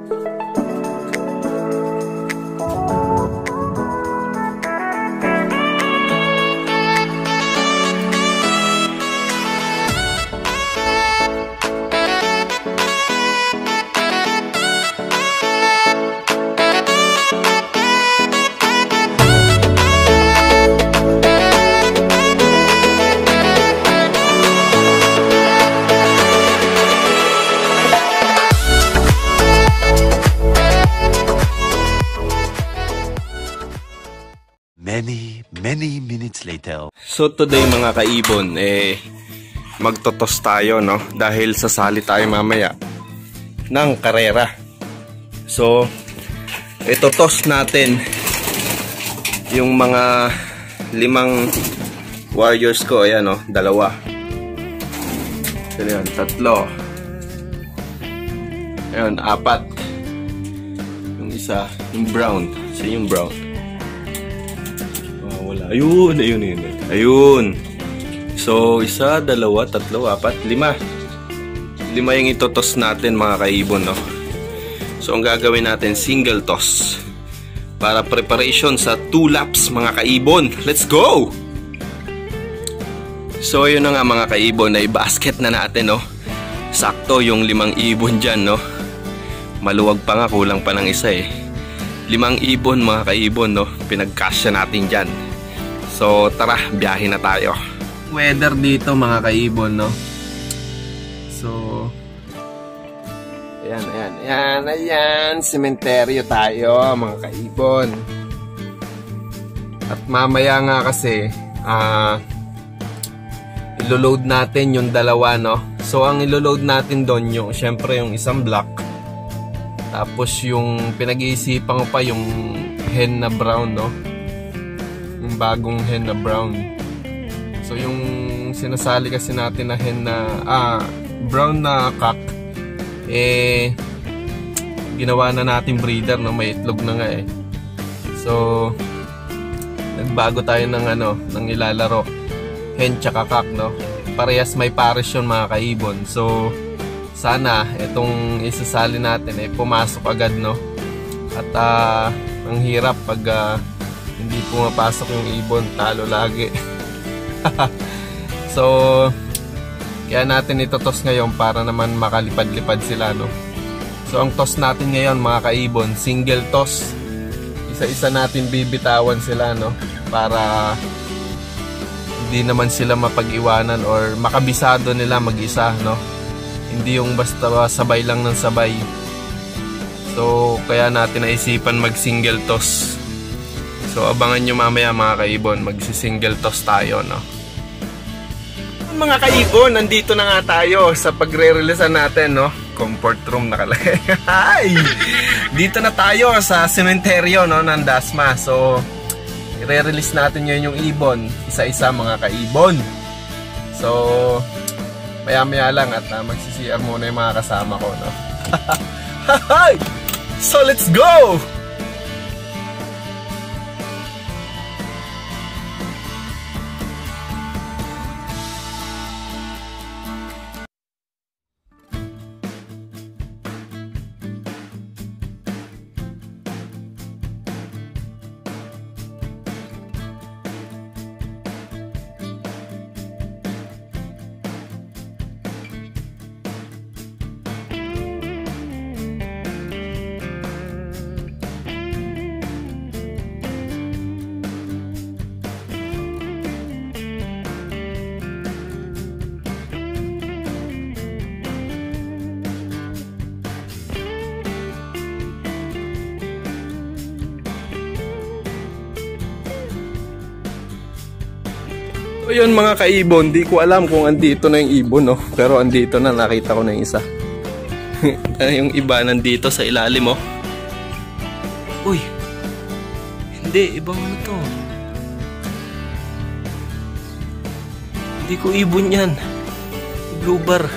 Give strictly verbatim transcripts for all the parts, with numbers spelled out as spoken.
Many, many minutes later. So today mga kaibon, eh, magtotos tayo, no? Dahil sasali tayo mamaya ng karera. So, itotos natin yung mga limang warriors ko. Ayan, no? Dalawa. Ayan, tatlo. Ayan, apat. Yung isa, yung brown. Siya yung brown. Wala. Ayun, ayun, ayun. Ayun. So, isa, dalawa, tatlo, apat, lima. Lima yung itotos natin mga kaibon, no? So, ang gagawin natin, single toss. Para preparation sa two laps mga kaibon. Let's go! So, yun na nga mga kaibon, na i-basket na natin, no? Sakto yung limang ibon dyan, no? Maluwag pa nga, kulang pa ng isa, eh. Limang ibon mga kaibon, no? Pinagkasya natin dyan. So tara, biyahe na tayo. Weather dito mga kaibon, no? So ayan, ayan, ayan, ayan. Sementeryo tayo mga kaibon. At mamaya nga kasi uh, ilo-load natin yung dalawa, no? So ang ilo-load natin doon yung syempre yung isang block. Tapos yung pinag-iisipan ko pa yung hen na brown, no? Yung bagong hen na brown. So yung sinasali kasi natin na hen na ah, brown na cock, eh ginawa na natin breeder, no? May itlog na nga eh. So nagbago tayo ng ano, ng ilalaro, hen tsaka cock, no? Parehas may pares yun mga kaibon. So sana itong isasali natin eh pumasok agad, no? At uh, ang hirap pag uh, hindi pumapasok yung ibon, talo lagi. So kaya natin itotos ngayon para naman makalipad-lipad sila, no? So ang toss natin ngayon mga kaibon, single toss. Isa-isa natin bibitawan sila, no? Para hindi naman sila mapag-iwanan or makabisado nila mag-isa, no? Hindi yung basta sabay lang ng sabay. So kaya natin naisipan mag-single toss. So abangan nyo mamaya mga kaibon, magsi-single toss tayo, no? Mga kaibon, nandito na nga tayo sa pagre-releasean natin, no? Comfort room nakalagay. Hi! Dito na tayo sa sementeryo, no, ng Dasma. So i-release natin ngayon yung ibon, isa-isa mga kaibon. So maya-maya lang at uh, magsi-C R muna yung mga kasama ko, no? Hi! So let's go! So yun mga kaibon, di ko alam kung andito na yung ibon, no? Pero andito na, nakita ko na yung isa. Yung iba nandito sa ilalim, oh. Uy, hindi, ibang ano to. Hindi ko ibon yan. Blue bar.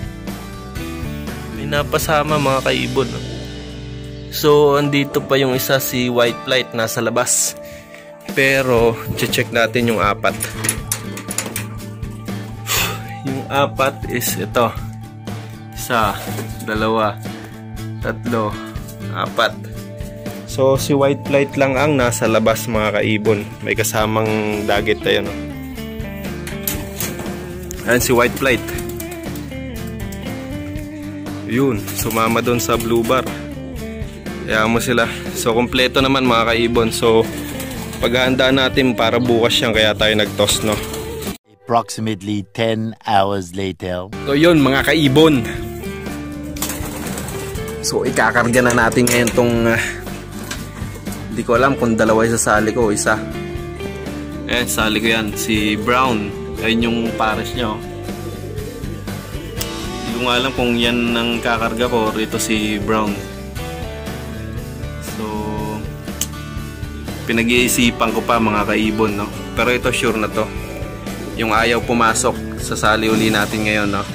May napasama mga kaibon, no? So andito pa yung isa, si white flight, nasa labas. Pero check natin yung apat. Yung apat is ito. Isa, dalawa, tatlo, Apat. So si white flight lang ang nasa labas mga kaibon. May kasamang dagit tayo, no? Ayan si white flight. Yun, sumama doon sa blue bar. Kaya mo sila. So kompleto naman mga kaibon. So paghahanda natin para bukas yan, kaya tayo nag-toss, no? Approximately ten hours later. So yun mga kaibon. So ikakarga na natin ngayon tong uh, hindi ko alam kung dalawa isasali ko o isa. Eh, sali ko yan. Si Brown. Ayun yung pares niya, oh. Hindi ko nga alam kung yan ang kakarga ko. Rito si Brown. So pinag-iisipan ko pa mga kaibon, no? Pero ito sure na to. Yung ayaw pumasok, sasali uli natin ngayon, no?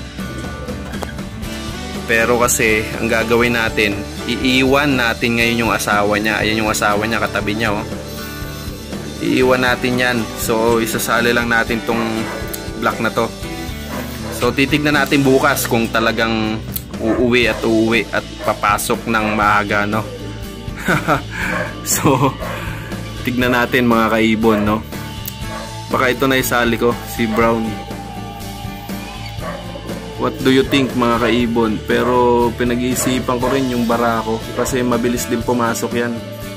Pero kasi ang gagawin natin, iiwan natin ngayon yung asawa niya. Ayan yung asawa niya, katabi niya, oh. Iiwan natin yan. So isasali lang natin tong block na to. So titignan natin bukas kung talagang uuwi at uuwi at papasok ng maaga, no? So tignan natin mga kaibon, no? Baka ito na isali ko, si Brown. What do you think mga kaibon? Pero pinag-iisipan ko rin yung barako kasi mabilis din pumasok yan.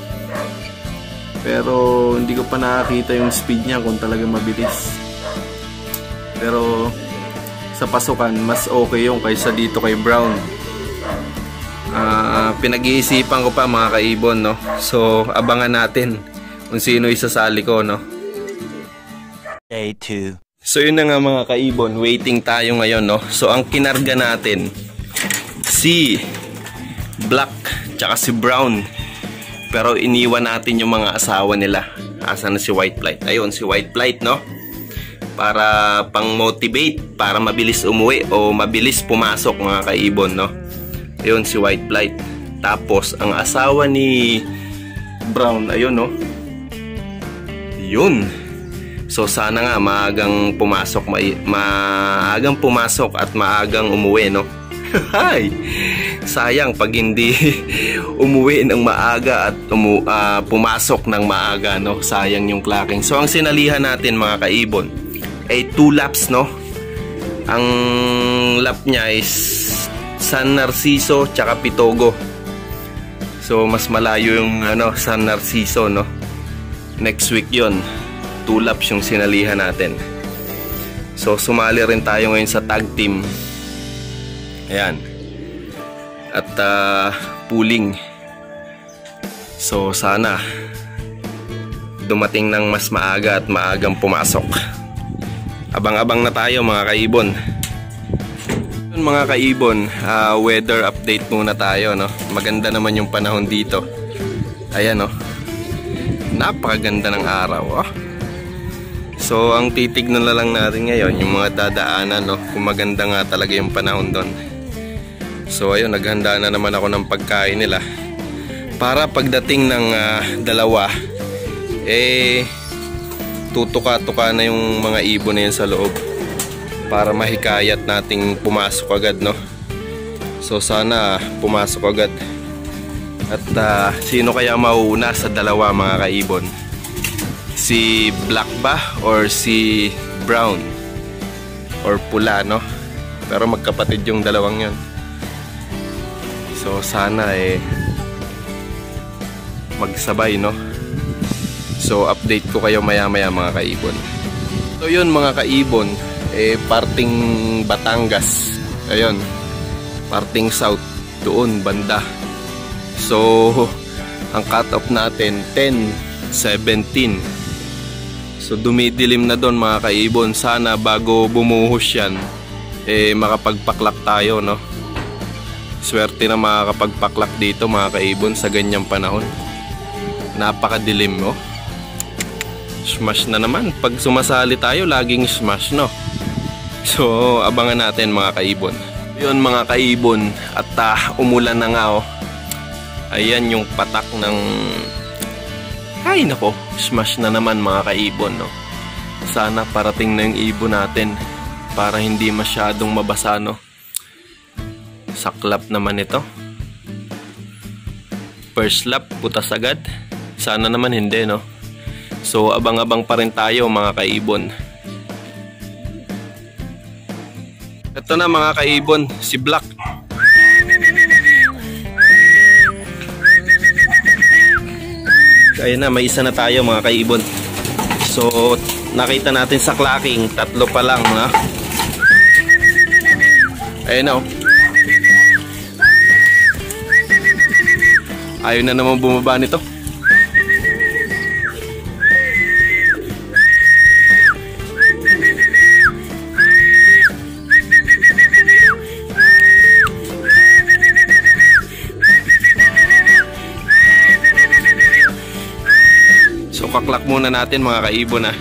Pero hindi ko pa nakakita yung speed niya kung talaga mabilis. Pero sa pasukan mas okay yung kaysa dito kay Brown. uh, Pinag-iisipan ko pa mga kaibon, no? So abangan natin kung sino isasali ko, no? Day two. So yun na nga mga kaibon, waiting tayo ngayon, no? So ang kinarga natin si Black tsaka si Brown, pero iniwan natin yung mga asawa nila. Asa na si White Flight? Ayun si White Flight, no? Para pang motivate, para mabilis umuwi o mabilis pumasok mga kaibon, no? Ayun si White Flight. Tapos ang asawa ni Brown, ayun, no? Yun. So sana nga maagang pumasok, ma maagang pumasok at maagang umuwi, no? Hay. Sayang pag hindi umuwi ng maaga at umu uh, pumasok ng maaga, no? Sayang yung clocking. So ang sinalihan natin mga kaibon ay two laps, no? Ang lap niya is San Narciso tsaka Pitogo. So mas malayo yung ano, San Narciso, no? Next week yon. Two laps yung sinalihan natin. So sumali rin tayo ngayon sa tag team. Ayan. At uh, pooling. So sana dumating ng mas maaga at maagang pumasok. Abang-abang na tayo mga kaibon. Mga kaibon, uh, weather update muna tayo, no? Maganda naman yung panahon dito. Ayan, no? Napakaganda ng araw, oh. So ang titignan na lang natin ngayon yung mga dadaanan, no? Kung maganda nga talaga yung panahon doon. So ayun, naghanda na naman ako ng pagkain nila para pagdating ng uh, dalawa, eh tutuka-tuka na yung mga ibon na yun sa loob para mahikayat nating pumasok agad, no? So sana pumasok agad. At uh, sino kaya mauuna sa dalawa mga kaibon? Si Black ba or si Brown or pula, no? Pero magkapatid yung dalawang yun. So sana eh magsabay, no? So update ko kayo maya maya mga kaibon. So yun mga kaibon, eh parting Batangas, ayun, parting south doon banda. So ang cut off natin ten seventeen. So dumidilim na doon mga kaibon. Sana bago bumuhos yan, eh makapagpaklak tayo, no? Swerte na makakapagpaklak dito mga kaibon sa ganyang panahon. Napakadilim, no? Smash na naman. Pag sumasali tayo, laging smash, no? So abangan natin mga kaibon. Yun mga kaibon. At uh, umulan na nga, oh. Ayan yung patak ng... Ay nako, smash na naman mga kaibon, no? Sana parating na yung ibon natin para hindi masyadong mabasa, no? Saklap naman ito. first lap, putas agad. Sana naman hindi, no? So, abang-abang pa rin tayo mga kaibon. Ito na mga kaibon, si Black. Ayun na, may isa na tayo mga kaibon. So, nakita natin sa clocking, tatlo pa lang, ha? Ayun na, oh. Ayaw na naman bumaba nito. So kaklak muna natin mga kaibon, ha.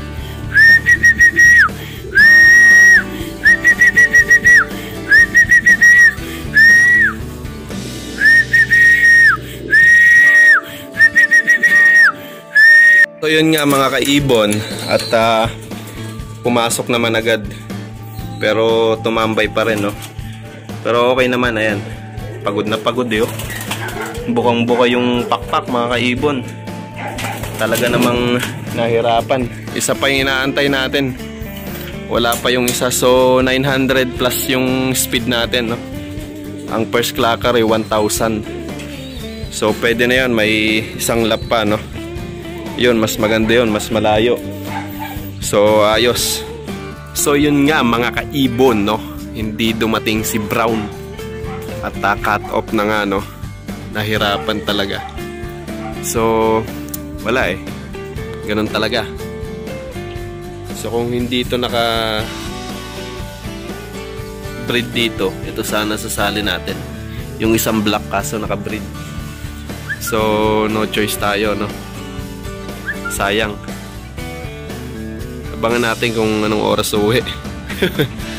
So yun nga mga kaibon, at uh, pumasok naman agad, pero tumambay pa rin, no? Pero okay naman, ayan, pagod na pagod, eh, oh. Bukang buka yung pakpak mga kaibon. Talaga namang nahirapan. Isa pa yung inaantay natin, wala pa yung isa. So nine hundred plus yung speed natin, no? Ang first clocker ay one thousand. So pwede na yun, may isang lap pa, no? Yun, mas maganda yun, mas malayo. So ayos. So yun nga mga kaibon, no? Hindi dumating si Brown. At uh, cut off na nga, no? Nahirapan talaga. So wala eh, ganun talaga. So kung hindi ito naka breed dito, ito sana sasali natin. Yung isang black kaso naka breed. So no choice tayo, no? Sayang. Abangan natin kung anong oras uwi.